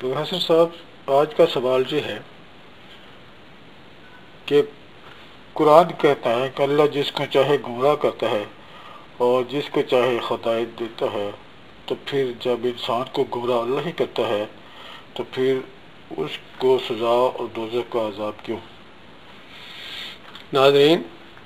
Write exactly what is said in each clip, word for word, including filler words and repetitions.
تو حسن صاحب آج کا سوال یہ ہے کہ قرآن کہتا ہے کہ اللہ جس کو چاہے گمراہ کرتا ہے اور جس کو چاہے ہدایت دیتا ہے، تو پھر جب انسان کو گمراہ اللہ ہی کرتا ہے تو پھر اس کو سزا اور دوزخ کا عذاب کیوں؟ ناظرین،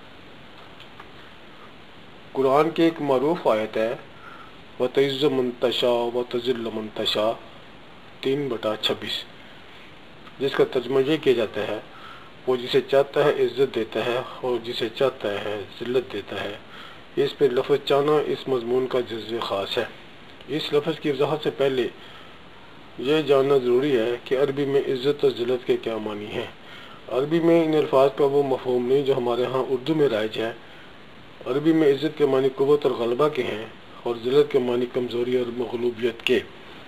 قرآن کی ایک معروف آیت ہے وَتَعِزُّ مَن تَشَاءُ وَتُذِلُّ مَن تَشَاءُ تین بٹا چھبیس، جس کا ترجمہ یہ کیا جاتا ہے وہ جسے چاہتا ہے عزت دیتا ہے اور جسے چاہتا ہے ذلت دیتا ہے۔ اس پہ لفظ چانا اس مضمون کا جزو خاص ہے۔ اس لفظ کی وضاحت سے پہلے یہ جاننا ضروری ہے کہ عربی میں عزت اور ذلت کے کیا معنی ہیں۔ عربی میں ان الفاظ کا وہ مفہوم نہیں جو ہمارے ہاں اردو میں رائج ہے۔ عربی میں عزت کے معنی قوت اور غلبہ کے ہیں اور ذلت کے معنی کمزوری اور مغلوبیت کے۔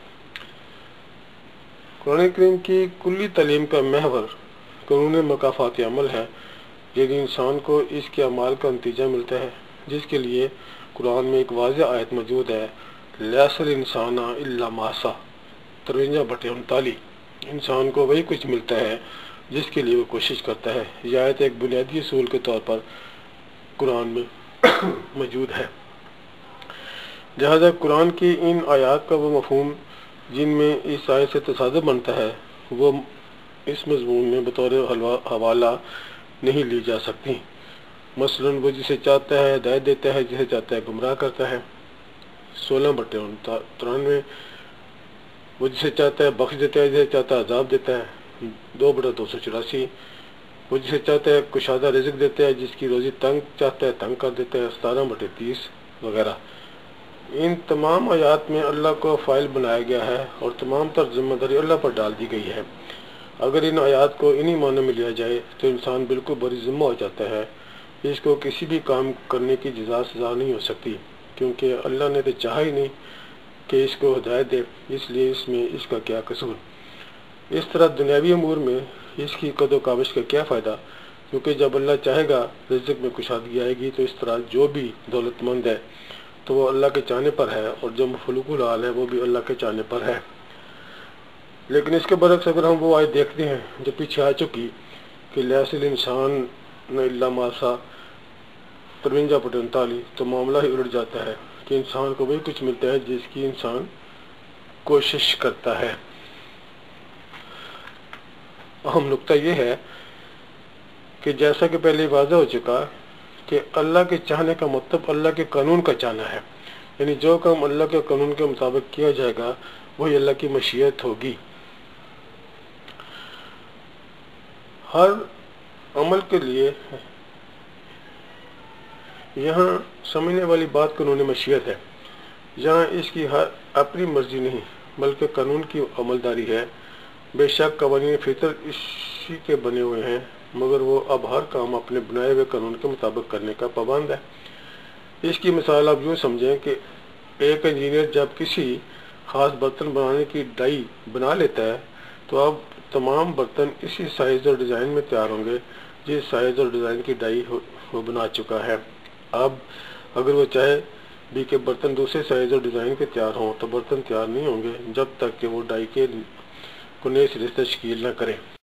قرآن کریم کی کلی تعلیم کا محور قانون مکافات عمل ہے، یعنی انسان کو اس کے اعمال کا نتیجہ ملتا ہے، جس کے لیے قرآن میں ایک واضح آیت موجود ہے لیس الانسان الا ما سعی، ترونجا بٹے انتالیس۔ انسان کو وہی کچھ ملتا ہے جس کے لیے وہ کوشش کرتا ہے۔ یہ آیت ایک بنیادی اصول کے طور پر قرآن میں موجود ہے۔ لہذا قرآن کی ان آیات کا وہ مفہوم جن میں اس آیت سے تصادم بنتا ہے وہ اس مضمون میں بطور حوالہ نہیں لی جا سکتی۔ مثلا وہ جسے چاہتا ہے ہدایت دیتا ہے، جسے چاہتا ہے گمراہ کرتا ہے، سولہ بٹے ترانوے۔ وہ جسے چاہتا ہے بخش دیتا ہے، جسے چاہتا ہے عذاب دیتا ہے، دو بٹا دو سو چوراسی۔ وہ جسے چاہتا ہے کشادہ رزق دیتا ہے، جس کی روزی تنگ چاہتا ہے تنگ کر دیتا ہے، ستارہ بٹے تیس وغیرہ۔ ان تمام آیات میں اللہ کو فاعل بنایا گیا ہے اور تمام تر ذمہ داری اللہ پر ڈال دی گئی ہے۔ اگر ان آیات کو انہی معنوں میں لیا جائے تو انسان بالکل بری ذمہ ہو جاتا ہے۔ اس کو کسی بھی کام کرنے کی جزا سزا نہیں ہو سکتی، کیونکہ اللہ نے تو چاہا ہی نہیں کہ اس کو ہدایت دے، اس لیے اس میں اس کا کیا قصور۔ اس طرح دنیاوی امور میں اس کی قد و کاوش کا کیا فائدہ، کیونکہ جب اللہ چاہے گا رزق میں کشادگی آئے گی۔ تو اس طرح جو بھی دولت مند ہے تو وہ اللہ کے چاہنے پر ہے، اور جو مخلوق الحال ہے وہ بھی اللہ کے چاہنے پر ہے۔ لیکن اس کے برعکس اگر ہم وہ آیت دیکھتے ہیں جو پیچھے آ چکی کہ لیس الانسان الا ما سعی ترونجا بٹے انتالیس، تو معاملہ ہی الٹ جاتا ہے کہ انسان کو وہی کچھ ملتا ہے جس کی انسان کوشش کرتا ہے۔ اہم نقطہ یہ ہے کہ جیسا کہ پہلے واضح ہو چکا کہ اللہ کے چاہنے کا مطلب اللہ کے قانون کا چاہنا ہے، یعنی جو کام اللہ کے قانون کے مطابق کیا جائے گا وہی اللہ کی مشیت ہوگی۔ ہر عمل کے لیے یہاں سمجھنے والی بات قانون مشیت ہے۔ یہاں اس کی ہر اپنی مرضی نہیں بلکہ قانون کی عملداری ہے۔ بے شک قوانین فطر اسی کے بنے ہوئے ہیں، مگر وہ اب ہر کام اپنے بنائے ہوئے قانون کے مطابق کرنے کا پابند ہے۔ اس کی مثال آپ یوں سمجھیں کہ ایک انجینئر جب کسی خاص برتن بنانے کی ڈائی بنا لیتا ہے تو اب تمام برتن اسی سائز اور ڈیزائن میں تیار ہوں گے جس سائز اور ڈیزائن کی ڈائی وہ بنا چکا ہے۔ اب اگر وہ چاہے بھی کہ برتن دوسرے سائز اور ڈیزائن کے تیار ہوں تو برتن تیار نہیں ہوں گے جب تک کہ وہ ڈائی کے کو نئے سرے سے تشکیل نہ کریں۔